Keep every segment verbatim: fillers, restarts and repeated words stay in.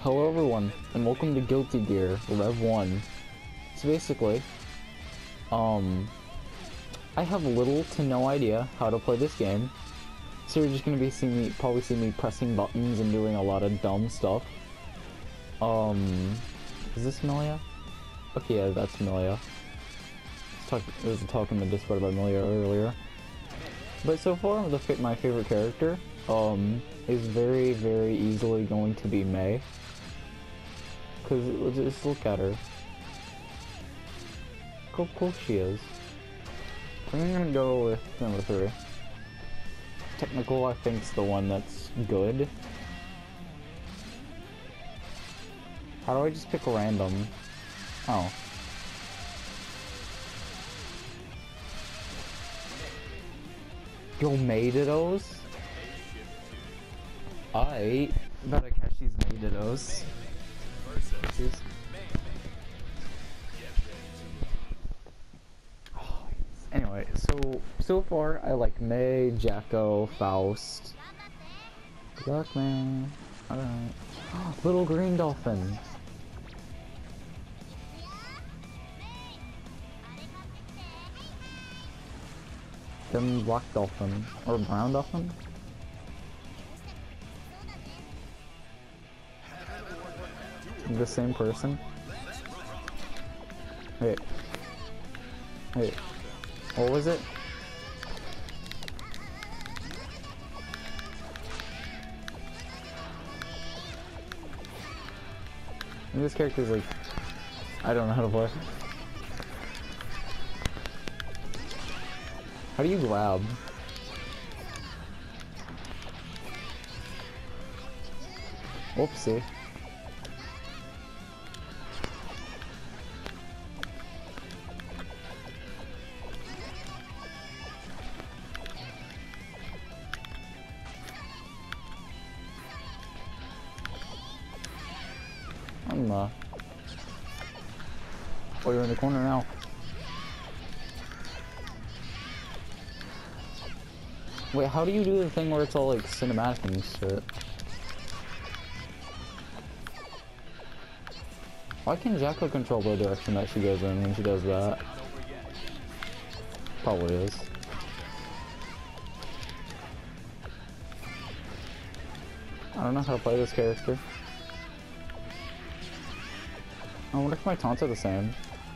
Hello everyone, and welcome to Guilty Gear Rev one. So basically, um, I have little to no idea how to play this game, so you're just gonna be seeing me, probably see me pressing buttons and doing a lot of dumb stuff. Um, is this Melia? Okay, yeah, that's Melia. Talk, there was a talk in the Discord about Melia earlier. But so far, the my favorite character, um, is very, very easily going to be Mei. Cause just look at her. Look how cool she is. I'm gonna go with number three. Technical, I think, is the one that's good. How do I just pick random? Oh. Yo, Meididos? I better catch these Meididos. Anyway, so so far I like Mei, Jacko, Faust. Good luck, man. Alright. Little green dolphin. Then black dolphin. Or brown dolphin? The same person? Wait. Wait. What was it? And this character's like, I don't know how to play. How do you grab? Whoopsie. I'm uh oh, you're in the corner now. Wait, how do you do the thing where it's all like cinematic and shit? Why can Jacko control the direction that she goes in when she does that? Probably is. I don't know how to play this character. I wonder if my taunts are the same.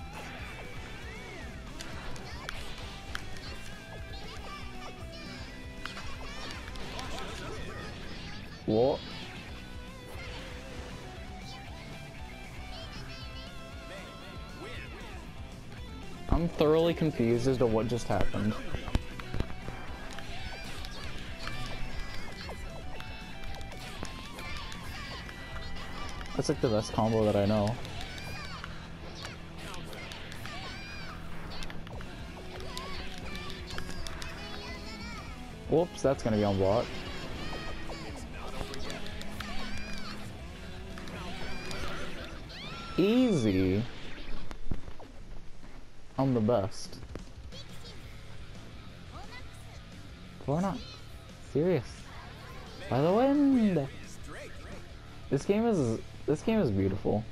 What? I'm thoroughly confused as to what just happened. That's like the best combo that I know. Whoops, that's gonna be on block. Easy. I'm the best. Why not? Serious. By the wind. This game is this game is beautiful.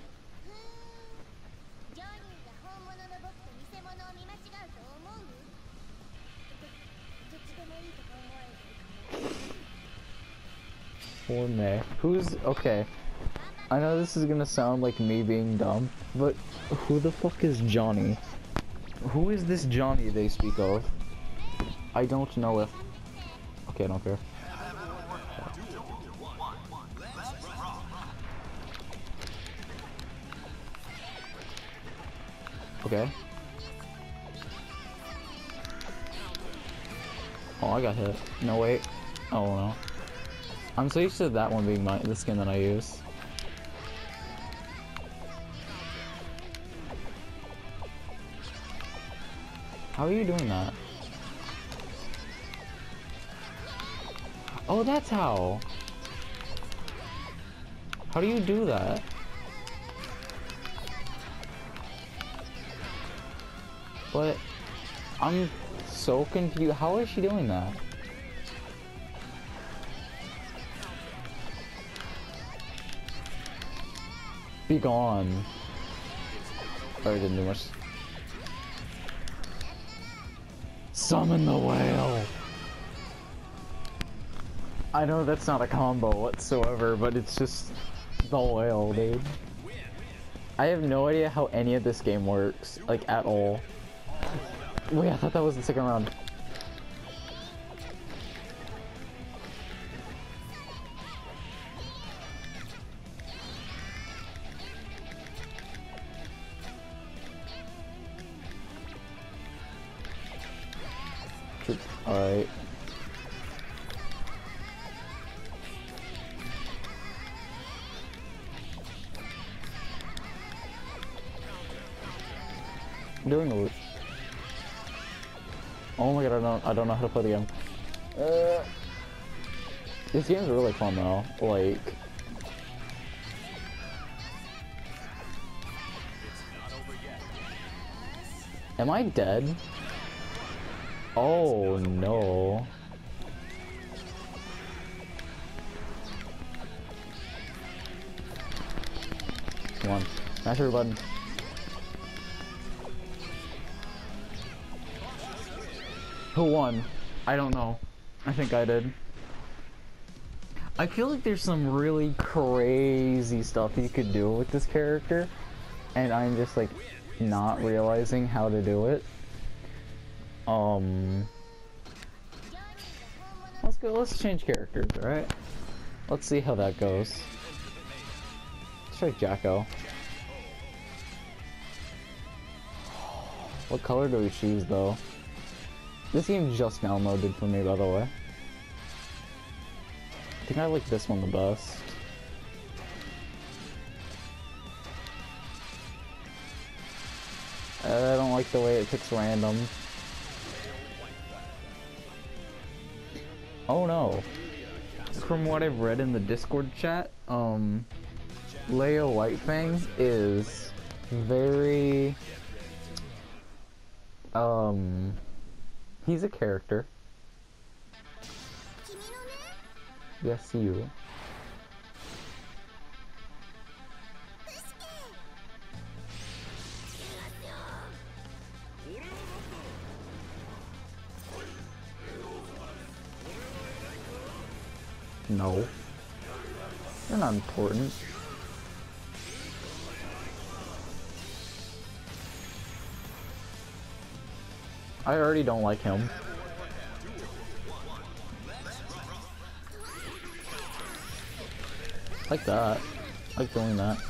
Poor Mei. Who's okay? I know this is gonna sound like me being dumb, but who the fuck is Johnny? Who is this Johnny they speak of? I don't know if. Okay, I don't care. Okay. Oh, I got hit. No, wait. Oh no. I'm so used to that one being my the skin that I use. How are you doing that? Oh, that's how. How do you do that? But I'm so confused. How is she doing that? Be gone. Alright, didn't do much. Summon the whale! I know that's not a combo whatsoever, but it's just the whale, dude. I have no idea how any of this game works, like, at all. Wait, I thought that was the second round. Alright. I'm doing a loop. Oh my god, I don't I don't know how to play the game. Uh, this game's really fun though. Like, am I dead? Oh no. Come on, smash your button. Who won? I don't know. I think I did. I feel like there's some really crazy stuff you could do with this character, and I'm just like not realizing how to do it. Um, let's go. Let's change characters, all right? Let's see how that goes. Let's try Jacko. What color do we choose, though? This game just now loaded for me, by the way. I think I like this one the best. I don't like the way it picks random. Oh no. From what I've read in the Discord chat, um, Leo Whitefang is very, um, he's a character. Yes, you. No. They're not important. I already don't like him. Like that. I like doing that.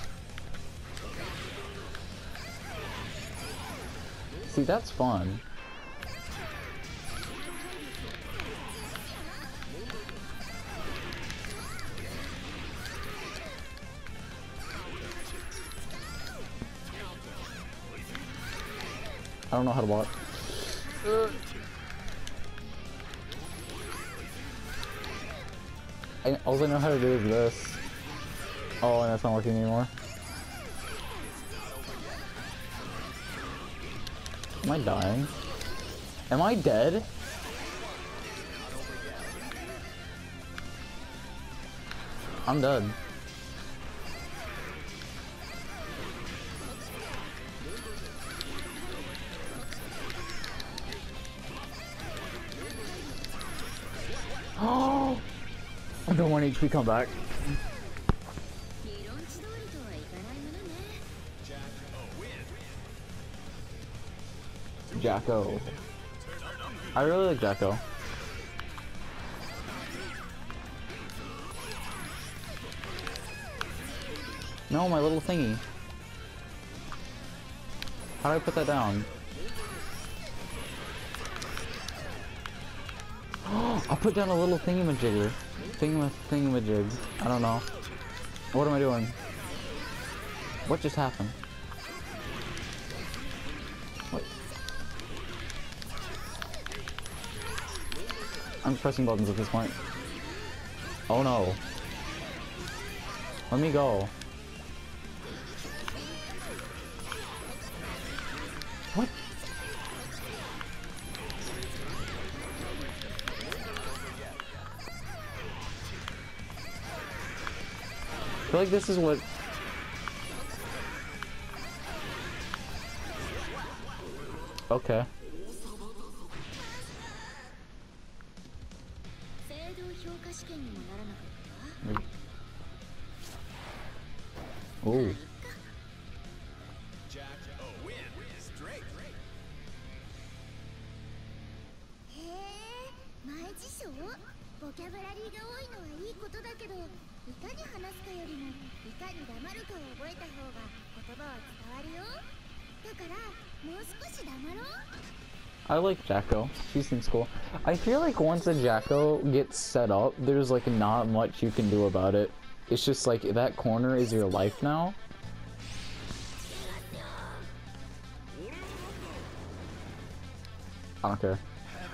See, that's fun. I don't know how to block. Uh. I, all I know how to do is this. Oh, and that's not working anymore. Am I dying? Am I dead? I'm dead. Oh! I'm doing one H P comeback. Jacko. I really like Jacko. No, my little thingy. How do I put that down? I put down a little thingamajigger. Thingama thingamajig. I don't know. What am I doing? What just happened? What? I'm just pressing buttons at this point. Oh no. Let me go. What? I feel like this is what Okay. Ooh. I like Jacko. She seems cool. I feel like once a Jacko gets set up, there's like not much you can do about it. It's just like that corner is your life now. I don't care.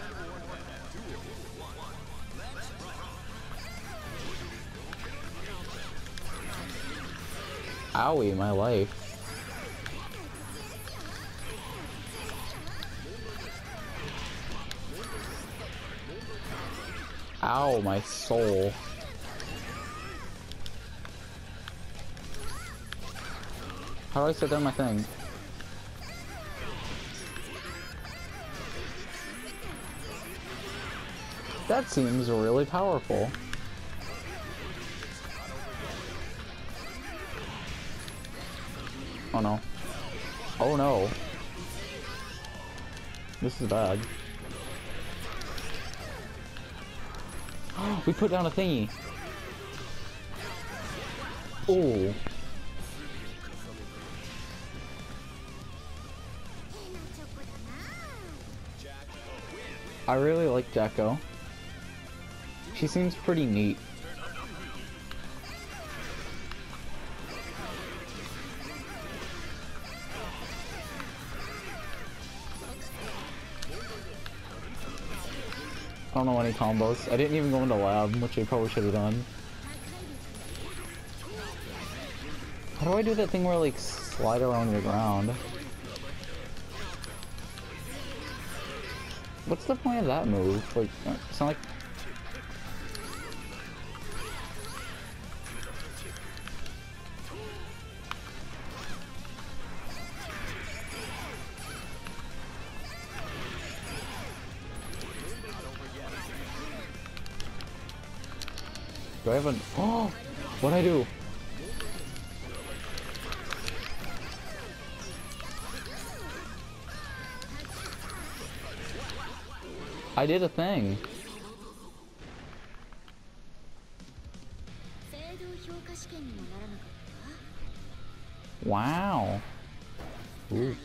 Owie, my life. Ow, my soul. How do I set down my thing? That seems really powerful. Oh no. Oh no. This is bad. We put down a thingy. Oh. I really like Jacko. She seems pretty neat. I don't know any combos. I didn't even go into lab, which I probably should have done. How do I do that thing where I, like, slide around the ground? What's the point of that move? Like, it's not like... Do I have an... Oh! What'd I do? I did a thing. Wow. Ooh.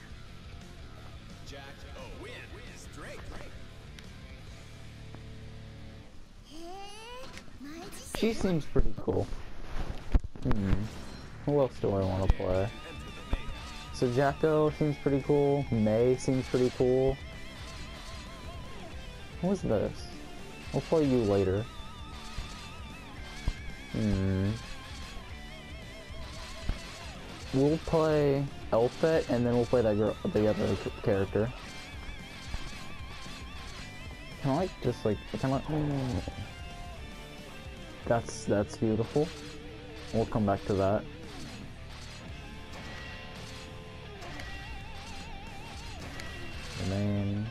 She seems pretty cool. Hmm. Who else do I want to play? So Jacko seems pretty cool. Mei seems pretty cool. What's this? We'll play you later. Hmm. We'll play Elfet and then we'll play that girl, the other character. Can I like just like can I? Oh. That's that's beautiful. We'll come back to that. The main.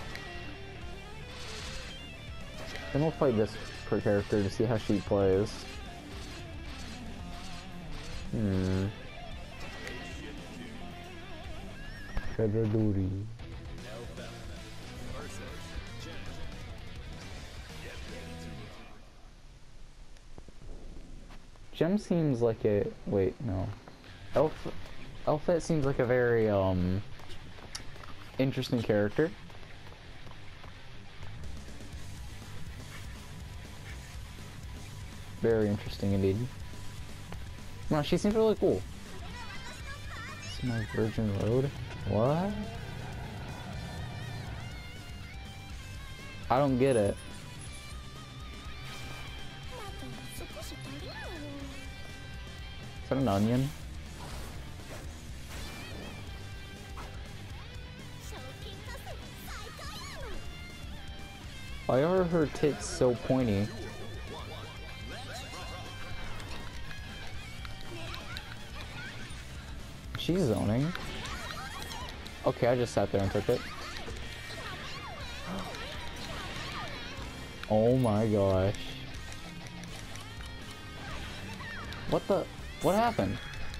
Then we'll fight this per character to see how she plays. Hmm. Shadaduri. Gem seems like a wait no. Elf Elfet seems like a very um interesting character. Very interesting indeed. No, she seems really cool. This is my Virgin Road? What? I don't get it. Is that an onion? Why are her tits so pointy? She's zoning. Okay, I just sat there and took it. Oh my gosh. What the? What happened?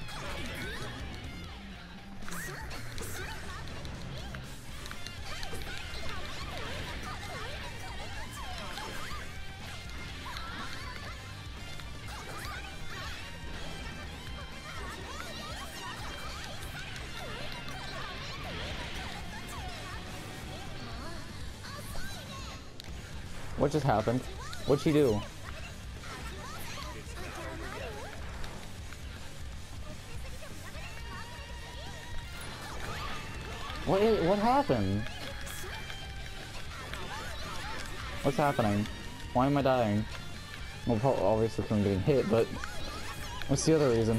What just happened? What'd she do? What is, what happened? What's happening? Why am I dying? Well, probably obviously from getting hit, but what's the other reason?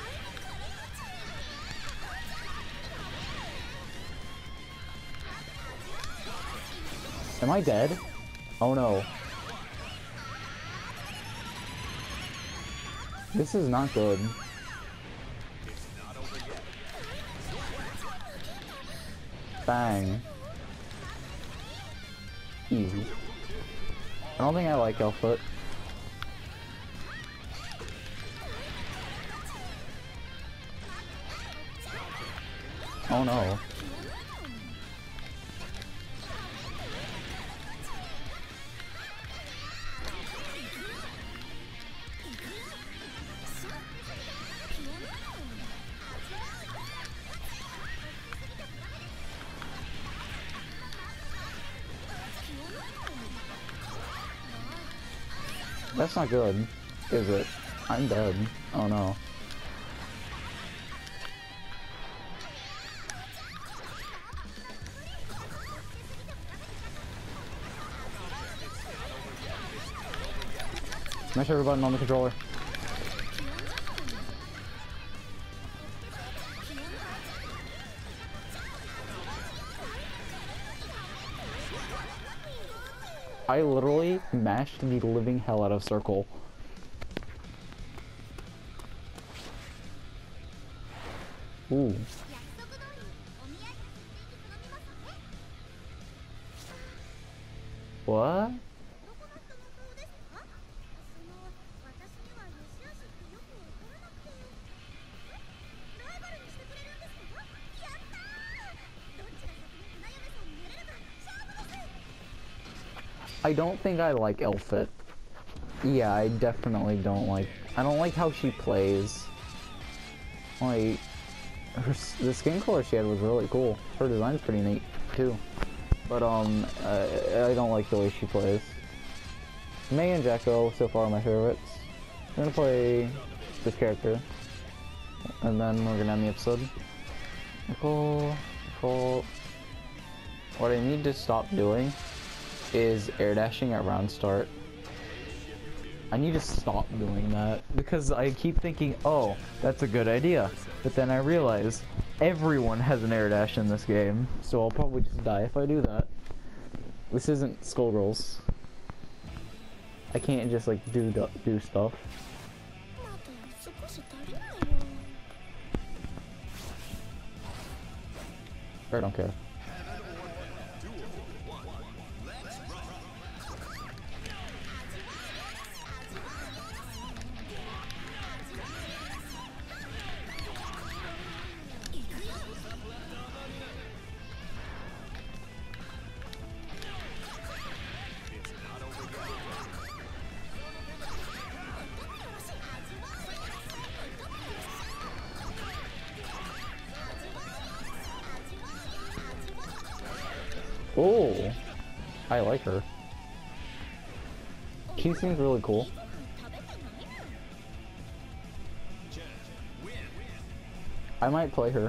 Am I dead? Oh no. This is not good. Bang. Easy. I don't think I like Elfoot. Oh no. That's not good, is it? I'm dead. Oh no. Smash every button on the controller. I literally mashed the living hell out of circle. Ooh. What? I don't think I like Elfit. Yeah, I definitely don't like... I don't like how she plays. Like, her, the skin color she had was really cool. Her design's pretty neat, too. But, um, uh, I don't like the way she plays. Mei and Gekko, so far, are my favorites. I'm gonna play this character. And then we're gonna end the episode. Nicole, Nicole... What I need to stop doing is air dashing at round start. I need to stop doing that because I keep thinking, oh, that's a good idea. But then I realize everyone has an air dash in this game, so I'll probably just die if I do that. This isn't Skullgirls. I can't just like do do stuff. I don't care. Oh, I like her. She seems really cool. I might play her.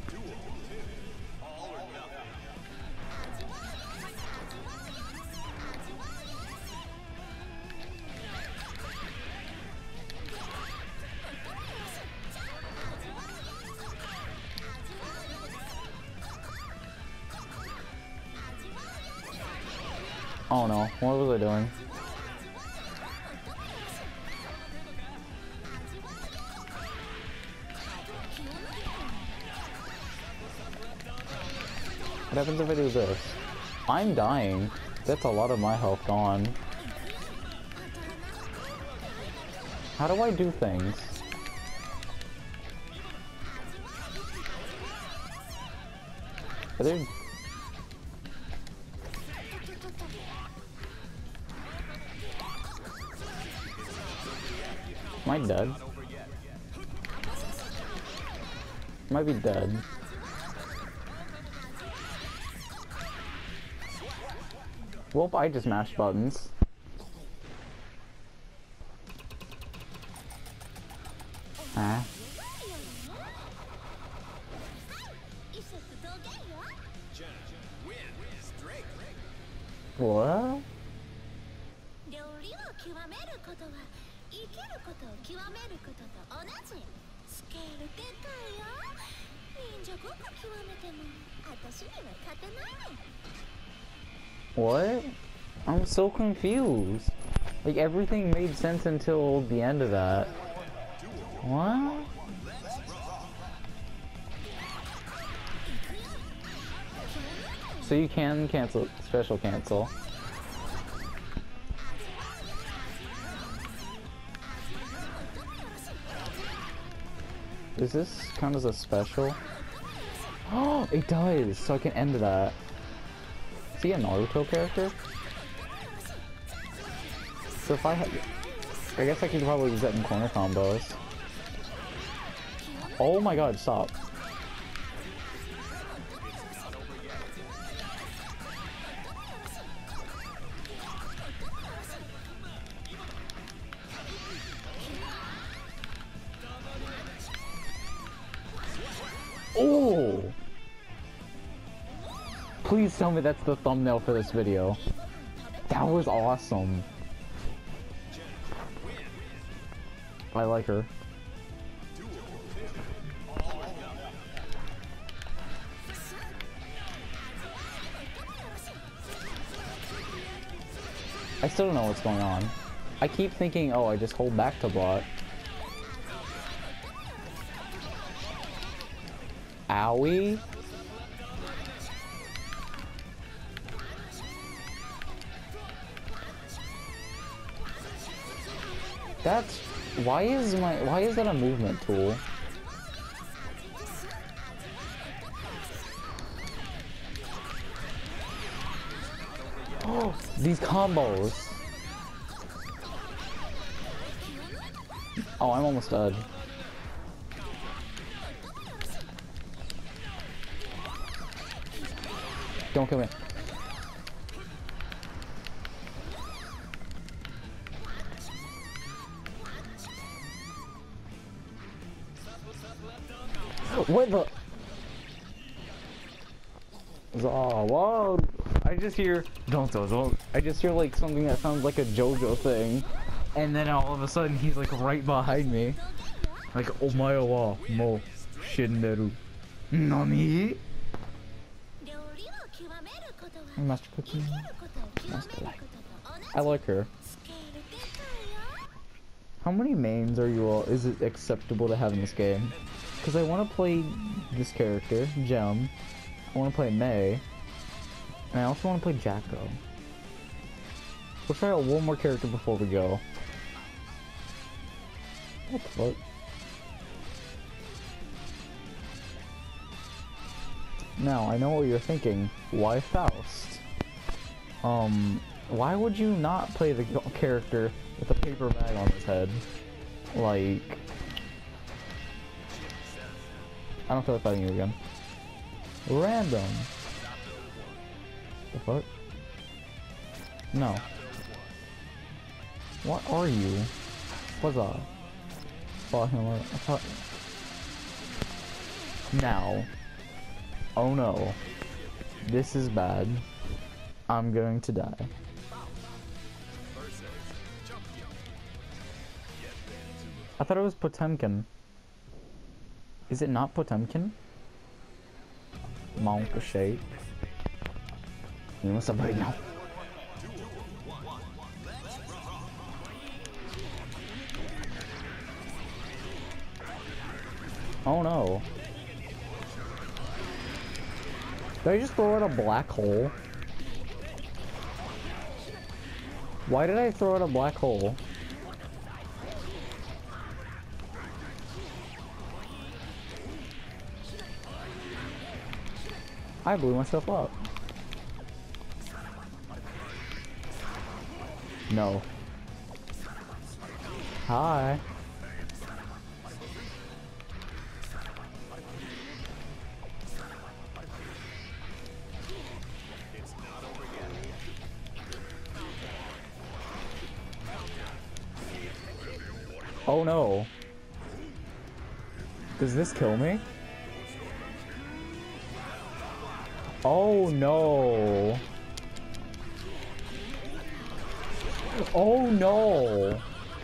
Oh no, what was I doing? What happens if I do this? I'm dying. That's a lot of my health gone. How do I do things? Are there... Am I dead? Might be dead. Well, I just mashed buttons. Huh? What? 料理を極めることは生きることを極めることと同じ。スケールでかいよ。忍者ごっこ極めても私には勝てないね。 What? I'm so confused. Like, everything made sense until the end of that. What? So you can cancel, special cancel. Does this count as a special? Oh, it does! So I can end that. Is he a Naruto character? So if I had... I guess I could probably use that in corner combos. Oh my god, stop. Oh! Please tell me that's the thumbnail for this video. That was awesome. I like her. I still don't know what's going on. I keep thinking, oh, I just hold back to block. Owie? That's... Why is my... Why is that a movement tool? Oh, these combos! Oh, I'm almost dead. Don't kill me. What the? Oh, whoa! I just hear don't don't don't. I just hear like something that sounds like a JoJo thing, and then all of a sudden he's like right behind me, like omae wa mo shinderu. Nani? Master Cookie. Master Light. I like her. How many mains are you all? Is it acceptable to have in this game? Because I want to play this character, Gem. I want to play May. And I also want to play Jacko. Let's try out one more character before we go. What the fuck? Now, I know what you're thinking. Why Faust? Um, why would you not play the character with a paper bag on his head? Like... I don't feel like fighting you again. Random. The fuck? No. What are you? What's up? Now. Oh no. This is bad. I'm going to die. I thought it was Potemkin. Is it not Potemkin? Monk shape. You must have right now. Oh no. Did I just throw out a black hole? Why did I throw out a black hole? I blew myself up. No. Hi. Oh no. Does this kill me? Oh no. Oh no.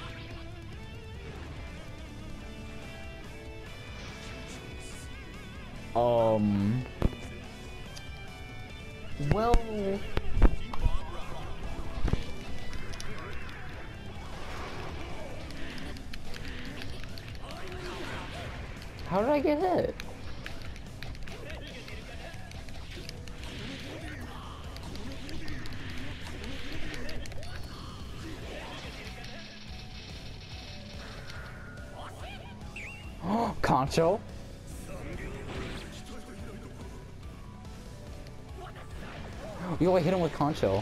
Um. Well. How did I get hit? Concho? Yo, I hit him with Concho.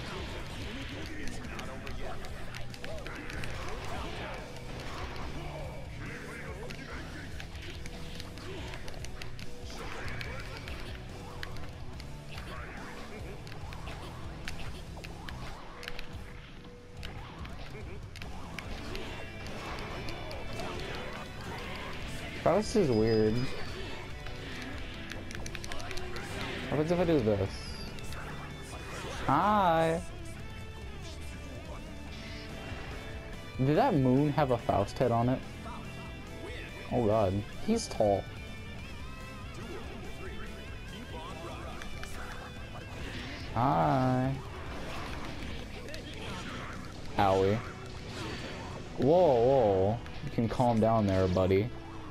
Faust is weird. What happens if I do this? Hi! Did that moon have a Faust head on it? Oh god, he's tall. Hi! Owie. Whoa, whoa. You can calm down there, buddy.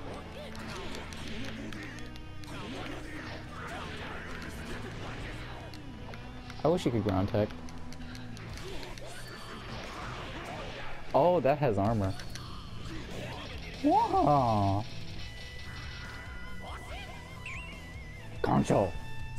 I wish you could ground tech. Oh, that has armor. Wow. Concho.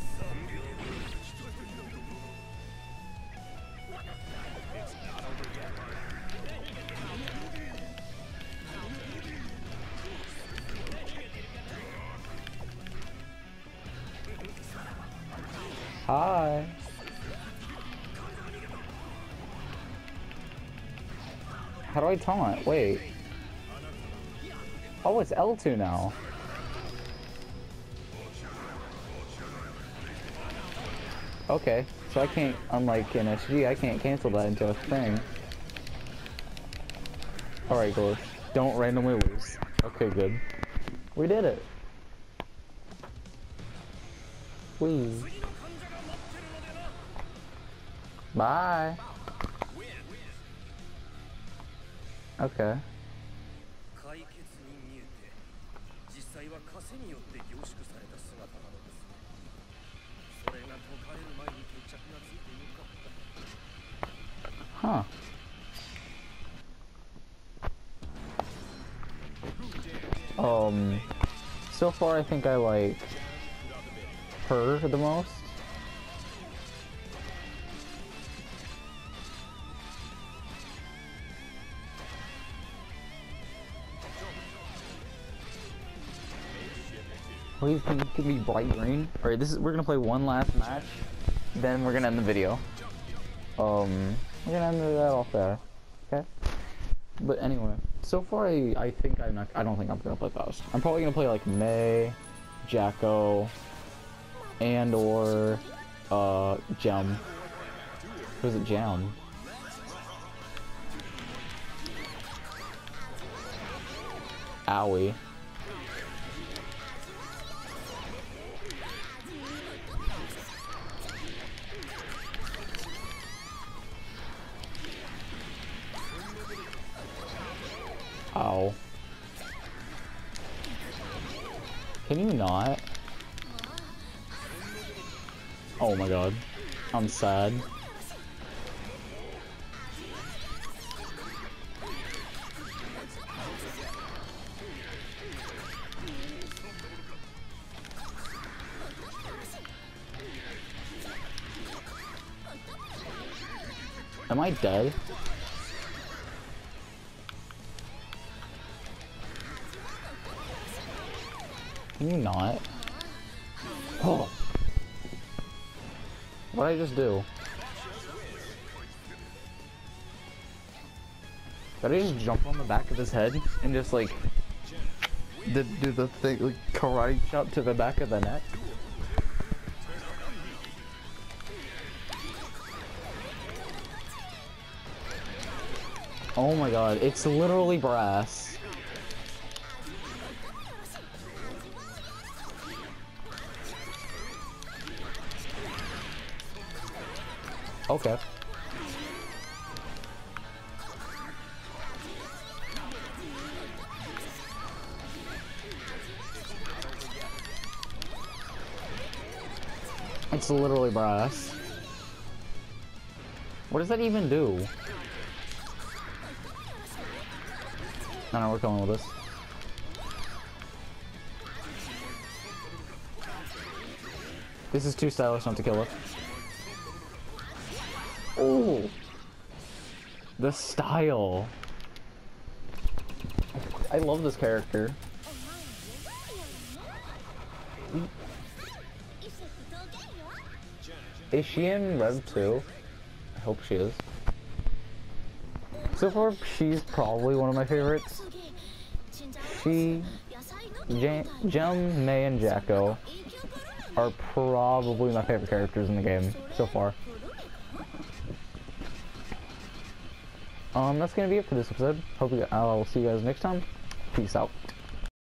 Hi. How do I taunt? Wait. Oh, it's L two now. Okay, so I can't, unlike in S G, I can't cancel that into a thing. Alright, Glitch. Don't randomly lose. Okay, good. We did it. Please. Bye. Okay. Huh. Um, so far I think I like her the most. Please can you give me bright green? Alright, this is we're gonna play one last match, then we're gonna end the video. Um we're gonna end that off there. Okay? But anyway, so far I I think I'm not I don't think I'm gonna play Faust. I'm probably gonna play like Mei, Jacko, and or uh Gem. Who's it Gem? Owie. Ow. Can you not? Oh my god. I'm sad. Am I dead? Can you not? Oh. What did I just do? Did I just jump on the back of his head and just like did do the thing like karate chop to the back of the neck? Oh my god, it's literally brass. Okay. It's literally brass. What does that even do? I know we're coming with this. This is too stylish not to kill it. Oh, the style. I love this character. Is she in Rev two? I hope she is. So far, she's probably one of my favorites. She, J Jem, May, and Jacko are probably my favorite characters in the game so far. Um, that's gonna be it for this episode. Hope you, I'll see you guys next time. Peace out.